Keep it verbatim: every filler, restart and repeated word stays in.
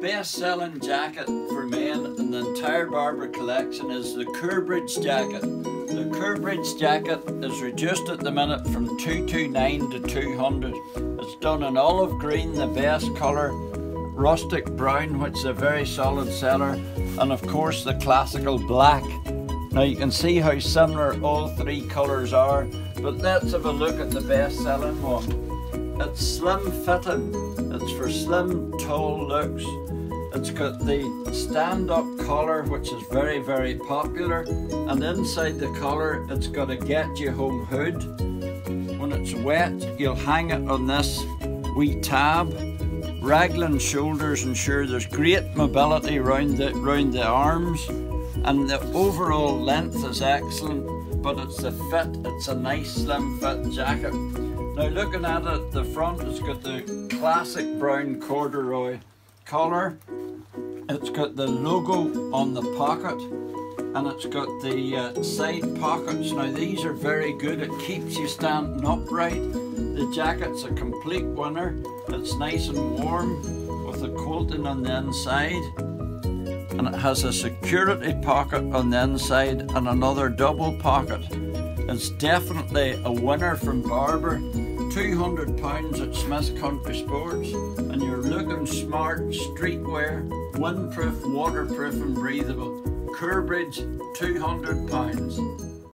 best-selling jacket for men in the entire Barbour collection is the Corbridge Jacket. The Corbridge Jacket is reduced at the minute from two twenty-nine to two hundred. It's done in olive green, the best colour, rustic brown, which is a very solid seller, and of course the classical black. Now you can see how similar all three colours are, but let's have a look at the best-selling one. It's slim fitting, it's for slim, tall looks. It's got the stand-up collar, which is very, very popular, and inside the collar it's got a get-you-home hood. When it's wet, you'll hang it on this wee tab. Raglan shoulders ensure there's great mobility round the, round the arms, and the overall length is excellent, but it's the fit, it's a nice slim fit jacket. Now looking at it, the front has got the classic brown corduroy collar. It's got the logo on the pocket, and it's got the uh, side pockets. Now these are very good, it keeps you standing upright. The jacket's a complete winner. It's nice and warm with the quilting on the inside, and it has a security pocket on the inside and another double pocket. It's definitely a winner from Barbour. two hundred pounds at Smyths Country Sports, and you're looking smart, streetwear, windproof, waterproof and breathable. Corbridge, two hundred pounds.